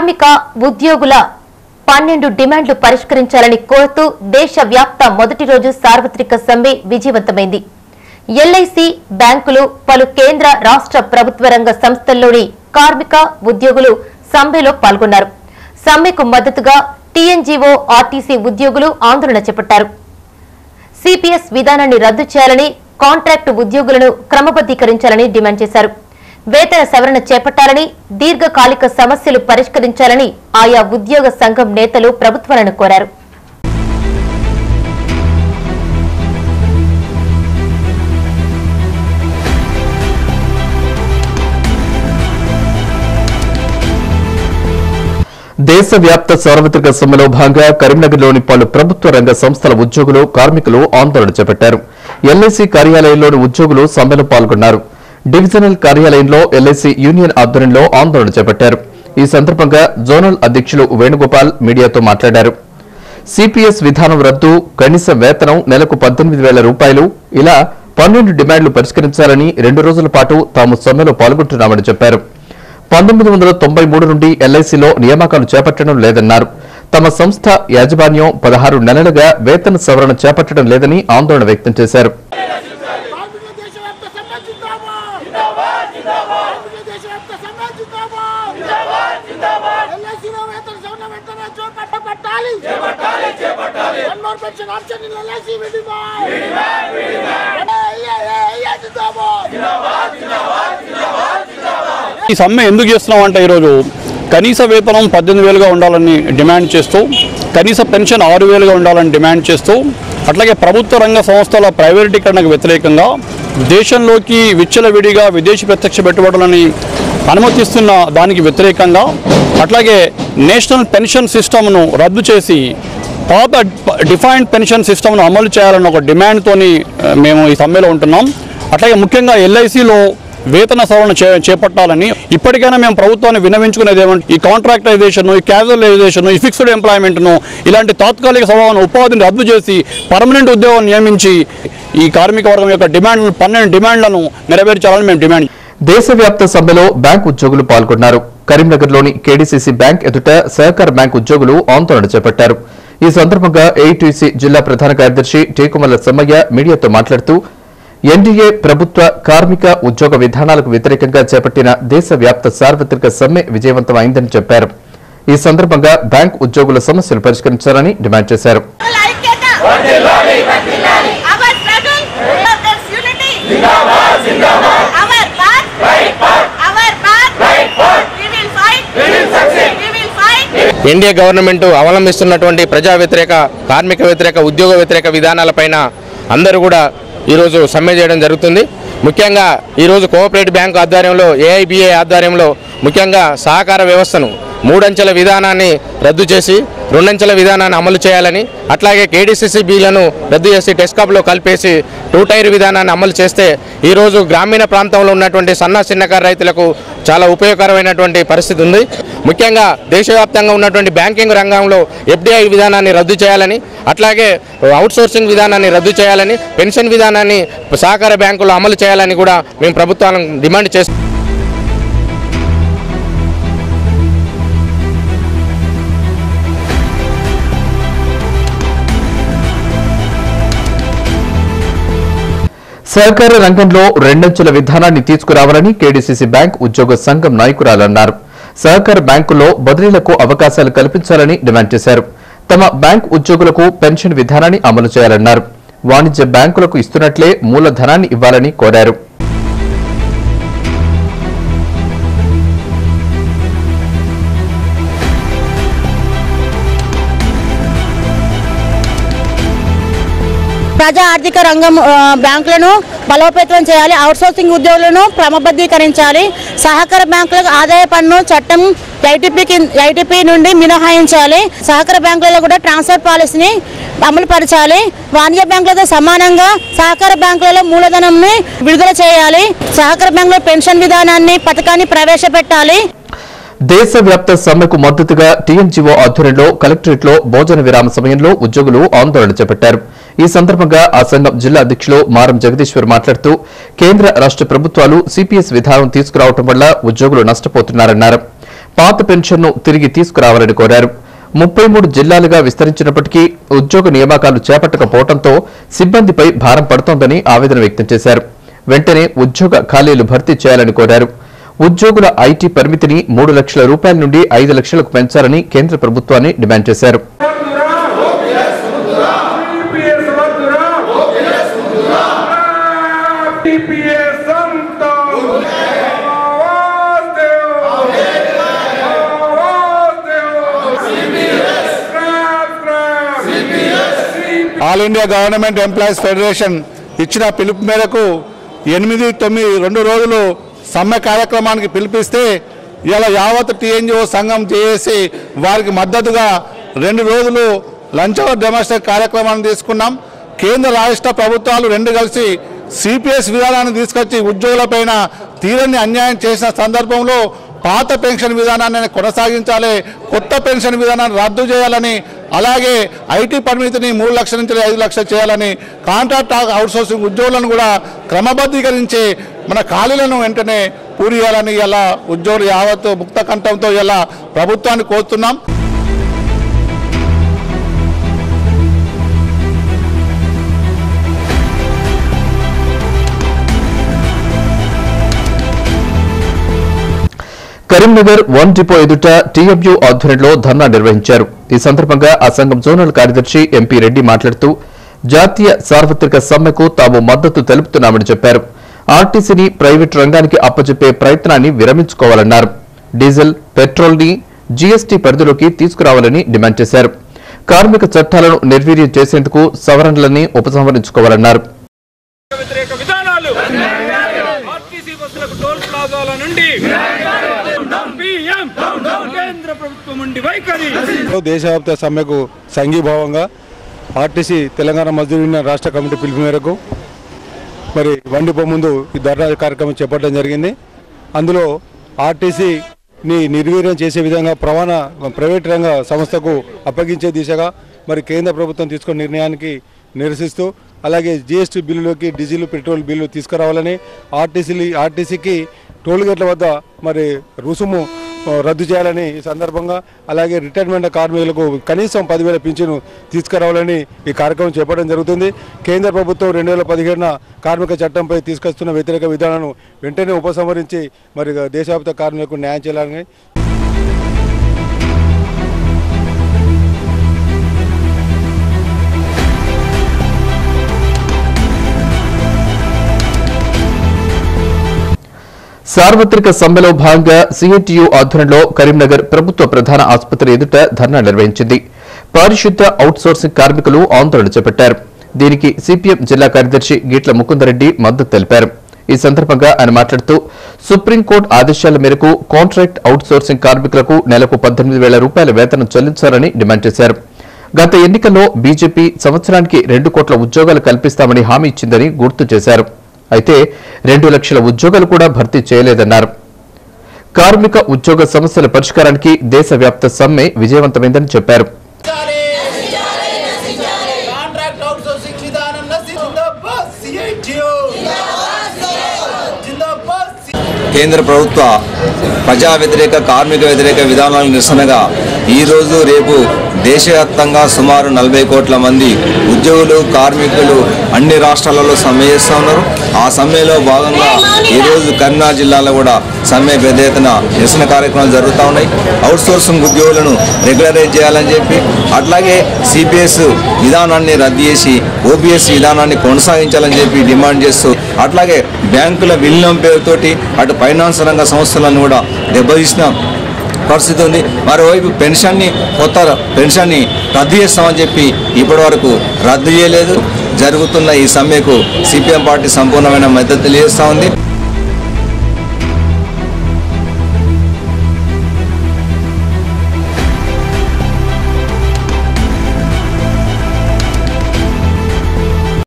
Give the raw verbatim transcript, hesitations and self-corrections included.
కార్మిక ఉద్యోగుల పన్నెండు డిమాండ్లు పరిష్కరించాలని కోరుతూ దేశవ్యాప్త మొదటి రోజు సార్వత్రిక సమ్మె విజయవంతమైంది. ఎల్ఐసి బ్యాంకులు పలు కేంద్ర రాష్ట్ర ప్రభుత్వ రంగ సంస్థల్లోని కార్మిక ఉద్యోగులు సమ్మెలో పాల్గొన్నారు. సమ్మెకు మద్దతుగా టీఎన్జీఓ ఆర్టీసీ ఉద్యోగులు ఆందోళన చేపట్టారు. సిపిఎస్ విధానాన్ని రద్దు చేయాలని, కాంట్రాక్టు ఉద్యోగులను క్రమబద్దీకరించాలని డిమాండ్ చేశారు. వేతన సవరణ చేపట్టాలని, దీర్ఘకాలిక సమస్యలు పరిష్కరించాలని ఆయా ఉద్యోగ సంఘం నేతలు ప్రభుత్వాలను కోరారు. దేశవ్యాప్త సార్వత్రిక సమ్మెలో భాగంగా కరీంనగర్లోని పలు ప్రభుత్వ రంగ సంస్థల ఉద్యోగులు, కార్మికులు ఆందోళన చేపట్టారు. ఎల్ఐసి కార్యాలయంలోని ఉద్యోగులు సమ్మెలో పాల్గొన్నారు. డివిజనల్ కార్యాలయంలో ఎల్ఐసి యూనియన్ ఆధ్వర్యంలో ఆందోళన చేపట్టారు. ఈ సందర్భంగా జోనల్ అధ్యక్షులు వేణుగోపాల్ మీడియాతో మాట్లాడారు. సిపిఎస్ విధానం రద్దు, కనీస వేతనం నెలకు పద్దెనిమిది వేల రూపాయలు ఇలా పన్నెండు డిమాండ్లు పరిష్కరించాలని రెండు రోజుల పాటు తాము సమ్మెలో పాల్గొంటున్నామని చెప్పారు. పంతొమ్మిది వందల తొంభై మూడు నుండి ఎల్ఐసిలో నియామకాలు చేపట్టడం లేదన్నారు. తమ సంస్థ యాజమాన్యం పదహారు నెలలుగా వేతన సవరణ చేపట్టడం లేదని ఆందోళన వ్యక్తం చేశారు. ఈ సమ్మె ఎందుకు చేస్తున్నాం అంటే ఈరోజు కనీస వేతనం పద్దెనిమిది వేలుగా ఉండాలని డిమాండ్ చేస్తూ, కనీస పెన్షన్ ఆరు వేలుగా ఉండాలని డిమాండ్ చేస్తూ, అట్లాగే ప్రభుత్వ రంగ సంస్థల ప్రైవేటీకరణకు వ్యతిరేకంగా దేశంలోకి విచ్చలవిడిగా విదేశీ ప్రత్యక్ష పెట్టుబడులని అనుమతిస్తున్న దానికి వ్యతిరేకంగా, అట్లాగే నేషనల్ పెన్షన్ సిస్టమ్ను రద్దు చేసి పాత డిఫైన్డ్ పెన్షన్ సిస్టమ్ను అమలు చేయాలన్న ఒక డిమాండ్తోని మేము ఈ సమ్మెలో ఉంటున్నాం. అట్లాగే ముఖ్యంగా ఎల్ఐసిలో వేతన సవరణ చేపట్టాలని ఇప్పటికైనా మేము ప్రభుత్వాన్ని విన్నవించుకునేది ఏమంటే ఈ కాంట్రాక్టైజేషన్, ఈ క్యాజువలైజేషన్, ఈ ఫిక్స్డ్ ఎంప్లాయ్మెంట్ను, ఇలాంటి తాత్కాలిక స్వభావాన్ని ఉపాధిని రద్దు చేసి పర్మనెంట్ ఉద్యోగం నియమించి ఈ కార్మిక వర్గం యొక్క డిమాండ్లను పన్నెండు డిమాండ్లను నెరవేర్చాలని మేము డిమాండ్. దేశవ్యాప్త సమ్మెలో బ్యాంకు ఉద్యోగులు పాల్గొన్నారు. కరీంనగర్లోని కేడీసీసీ బ్యాంక్ ఎదుట సహకార బ్యాంక్ ఉద్యోగులు ఆందోళన చేపట్టారు. ఈ సందర్భంగా ఏఐటీసీ జిల్లా ప్రధాన కార్యదర్శి టేకుమల్ల సమ్మయ్య మీడియాతో మాట్లాడుతూ ఎన్డీఏ ప్రభుత్వ కార్మిక ఉద్యోగ విధానాలకు వ్యతిరేకంగా చేపట్టిన దేశవ్యాప్త సార్వత్రిక సమ్మె విజయవంతమైందని చెప్పారు. ఈ సందర్భంగా బ్యాంక్ ఉద్యోగుల సమస్యలు పరిష్కరించాలని డిమాండ్ చేశారు. ఎన్డీఏ గవర్నమెంట్ అవలంబిస్తున్నటువంటి ప్రజా వ్యతిరేక, కార్మిక వ్యతిరేక, ఉద్యోగ వ్యతిరేక విధానాలపైన అందరూ కూడా ఈరోజు సమ్మె చేయడం జరుగుతుంది. ముఖ్యంగా ఈరోజు కోఆపరేటివ్ బ్యాంకు ఆధ్వర్యంలో, ఏఐబీఏ ఆధ్వర్యంలో ముఖ్యంగా సహకార వ్యవస్థను మూడంచెల విధానాన్ని రద్దు చేసి రెండంచెల విధానాన్ని అమలు చేయాలని, అట్లాగే కేడీసీసీ బీలను రద్దు చేసి టెస్కాప్లో కలిపేసి టూ టైర్ విధానాన్ని అమలు చేస్తే ఈరోజు గ్రామీణ ప్రాంతంలో ఉన్నటువంటి సన్న చిన్నకారు రైతులకు చాలా ఉపయోగకరమైనటువంటి పరిస్థితి ఉంది. ముఖ్యంగా దేశవ్యాప్తంగా ఉన్నటువంటి బ్యాంకింగ్ రంగంలో ఎఫ్డీఐ విధానాన్ని రద్దు చేయాలని, అట్లాగే అవుట్సోర్సింగ్ విధానాన్ని రద్దు చేయాలని, పెన్షన్ విధానాన్ని సహకార బ్యాంకులో అమలు చేయాలని కూడా మేము ప్రభుత్వాలను డిమాండ్ చేస్తాం. సహకార రంగంలో రెండంచెల విధానాన్ని తీసుకురావాలని కేడీసీసీ బ్యాంక్ ఉద్యోగ సంఘం నాయకురాలన్నారు. సహకార బ్యాంకుల్లో బదిలీలకు అవకాశాలు కల్పించాలని డిమాండ్ చేశారు. తమ బ్యాంక్ ఉద్యోగులకు పెన్షన్ విధానాన్ని అమలు చేయాలన్నారు. వాణిజ్య బ్యాంకులకు ఇస్తున్నట్లే మూలధనాన్ని ఇవ్వాలని కోరారు. ప్రజా ఆర్థిక రంగం బ్యాంకులను బలోపేతం చేయాలి, అవుట్సోర్సింగ్ ఉద్యోగులను క్రమబద్ధీకరించాలి, సహకార బ్యాంకులకు ఆదాయ పన్ను చట్టం ఐటీపీకి ఐటీపీ నుండి మినహాయించాలి, సహకార బ్యాంకులలో కూడా ట్రాన్స్ఫర్ పాలసీని అమలుపరచాలి, వాణిజ్య బ్యాంకులతో సమానంగా సహకార బ్యాంకులలో మూలధనాన్ని విడుదల చేయాలి, సహకార బ్యాంకుల పెన్షన్ విధానాన్ని పథకాన్ని ప్రవేశపెట్టాలి. దేశవ్యాప్త సమ్మెకు మద్దతుగా టీఎన్జీఓ ఆధ్వర్యంలో కలెక్టరేట్లో భోజన విరామ సమయంలో ఉద్యోగులు ఆందోళన చేపట్టారు. ఈ సందర్భంగా ఆ సంఘం జిల్లా అధ్యక్షులు మారం జగదీశ్వర్ మాట్లాడుతూ కేంద్ర రాష్ట ప్రభుత్వాలు సిపిఎస్ విధానం తీసుకురావడం వల్ల ఉద్యోగులు నష్టపోతున్నారన్నారు. పాత పెన్షన్ను తిరిగి తీసుకురావాలని కోరారు. ముప్పై మూడు జిల్లాలుగా విస్తరించినప్పటికీ ఉద్యోగ నియామకాలు చేపట్టకపోవడంతో సిబ్బందిపై భారం పడుతోందని ఆవేదన వ్యక్తం చేశారు. వెంటనే ఉద్యోగ ఖాళీలు భర్తీ చేయాలని కోరారు. ఉద్యోగుల ఐటీ పరిమితిని మూడు లక్షల రూపాయల నుండి ఐదు లక్షలకు పెంచాలని కేంద్ర ప్రభుత్వాన్ని డిమాండ్ చేశారు. All India government employees federation ఇచ్చిన పిలుపు మేరకు ఎనిమిది తొమ్మిది రెండు రోజులు సమ్మె కార్యక్రమానికి పిలిపిస్తే ఇలా యావత్ టీఎన్జిఓ సంఘం చేసి వారికి మద్దతుగా రెండు రోజులు లంచ్ అవర్ డెమాన్స్ట్రేట్ కార్యక్రమాన్ని తీసుకున్నాం. కేంద్ర రాష్ట్ర ప్రభుత్వాలు రెండు కలిసి సిపిఎస్ విధానాన్ని తీసుకొచ్చి ఉద్యోగులపైన తీరని అన్యాయం చేసిన సందర్భంలో పాత పెన్షన్ విధానాన్ని కొనసాగించాలి, కొత్త పెన్షన్ విధానాన్ని రద్దు చేయాలని, అలాగే ఐటీ పరిమితిని మూడు లక్షల నుంచి ఐదు లక్షలు చేయాలని, కాంట్రాక్ట్ అవుట్సోర్సింగ్ ఉద్యోగులను కూడా క్రమబద్ధీకరించి మన ఖాళీలను వెంటనే పూర్తి చేయాలని ఇలా ఉద్యోగులు యావత్తు ముక్త కంఠంతో ఇలా ప్రభుత్వాన్ని కోరుతున్నాం. కరీంనగర్ వన్ డిపో ఎదుట టీఎంయూ ఆధ్వర్యంలో ధర్నా నిర్వహించారు. ఈ సందర్భంగా ఆ సంఘం జోనల్ కార్యదర్శి ఎంపీ రెడ్డి మాట్లాడుతూ జాతీయ సార్వత్రిక సమ్మెకు తాము మద్దతు తెలుపుతున్నామని చెప్పారు. ఆర్టీసీని ప్రైవేటు రంగానికి అప్పచెప్పే ప్రయత్నాన్ని విరమించుకోవాలన్నారు. డీజిల్, పెట్రోల్ ని జీఎస్టీ పరిధిలోకి తీసుకురావాలని డిమాండ్ చేశారు. కార్మిక చట్టాలను నిర్వీర్యం చేసేందుకు సవరణలని ఉపసంహరించుకోవాలన్నారు. దేశవ్యాప్త సమ్మెకు సంఘీభావంగా ఆర్టీసీ తెలంగాణ మజ్దూర్ యూనియన్ రాష్ట్ర కమిటీ పిలుపు మేరకు మరి వన్ డిపో ముందు ఈ ధర్నా కార్యక్రమం చేపట్టడం జరిగింది. అందులో ఆర్టీసీని నిర్వీర్యం చేసే విధంగా రవాణా ప్రైవేట్ రంగ సంస్థకు అప్పగించే దిశగా మరి కేంద్ర ప్రభుత్వం తీసుకున్న నిర్ణయానికి నిరసిస్తూ, అలాగే జీఎస్టీ బిల్లులోకి డీజిల్, పెట్రోల్ బిల్లు తీసుకురావాలని, ఆర్టీసీ ఆర్టీసీకి టోల్ గేట్ల వద్ద మరి రుసుము రద్దు చేయాలని ఈ సందర్భంగా, అలాగే రిటైర్మెంట్ కార్మికులకు కనీసం పదివేల పింఛను తీసుకురావాలని ఈ కార్యక్రమం చేపట్టడం జరుగుతుంది. కేంద్ర ప్రభుత్వం రెండు వేల పదిహేడున కార్మిక చట్టంపై తీసుకొస్తున్న వ్యతిరేక విధానాలను వెంటనే ఉపసంహరించి మరి దేశవ్యాప్త కార్మికులకు న్యాయం చేయాలని సార్వత్రిక సమ్మెలో భాగంగా సిఐటియు ఆధ్వర్యంలో కరీంనగర్ ప్రభుత్వ ప్రధాన ఆసుపత్రి ఎదుట ధర్నా నిర్వహించింది. పారిశుద్ధ్య అవుట్సోర్సింగ్ కార్మికులు ఆందోళన చేపట్టారు. దీనికి సిపిఎం జిల్లా కార్యదర్శి గీట్ల ముకుందరెడ్డి మద్దతు తెలిపారు. ఈ సందర్భంగా ఆయన మాట్లాడుతూ సుప్రీంకోర్టు ఆదేశాల మేరకు కాంట్రాక్ట్ అవుట్సోర్సింగ్ కార్మికులకు నెలకు పద్దెనిమిది వేల రూపాయల వేతనం చెల్లించాలని డిమాండ్ చేశారు. గత ఎన్నికల్లో బీజేపీ సంవత్సరానికి రెండు కోట్ల ఉద్యోగాలు కల్పిస్తామని హామీ ఇచ్చిందని గుర్తు చేశారు. అయితే రెండు లక్షల ఉద్యోగాలు కూడా భర్తీ చేయలేదన్నారు. కార్మిక ఉద్యోగ సమస్యల పరిష్కారానికి దేశవ్యాప్త సమ్మె విజయవంతమైందని చెప్పారు. కేంద్ర ప్రభుత్వ ప్రజా వ్యతిరేక కార్మిక వ్యతిరేక విధానాలకు నిరసనగా ఈరోజు రేపు దేశవ్యాప్తంగా సుమారు నలభై కోట్ల మంది ఉద్యోగులు, కార్మికులు అన్ని రాష్ట్రాలలో సమ్మె చేస్తూ ఉన్నారు. ఆ సమ్మెలో భాగంగా ఈరోజు కరీంనగర్ జిల్లాలో కూడా సమ్మె పెద్ద ఎత్తున నిరసన కార్యక్రమాలు జరుగుతూ ఉన్నాయి. అవుట్సోర్సింగ్ ఉద్యోగులను రెగ్యులరైజ్ చేయాలని చెప్పి, అట్లాగే సిపిఎస్ విధానాన్ని రద్దు చేసి ఓపీఎస్ విధానాన్ని కొనసాగించాలని చెప్పి డిమాండ్ చేస్తూ, అట్లాగే బ్యాంకుల విలీనం పేరుతోటి అటు ఫైనాన్స్ రంగ సంస్థలను కూడా దెబ్బతీసిన పరిస్థితి ఉంది. మరోవైపు పెన్షన్ని కొత్త పెన్షన్ని రద్దు చేస్తామని చెప్పి ఇప్పటి వరకు రద్దు చేయలేదు. జరుగుతున్న ఈ సమ్మెకు సిపిఎం పార్టీ సంపూర్ణమైన మద్దతు తెలియజేస్తూ ఉంది.